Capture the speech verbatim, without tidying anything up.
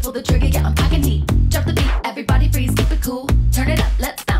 pull the trigger, yeah, I'm packing heat. Drop the beat, everybody freeze, keep it cool. Turn it up, let's stop.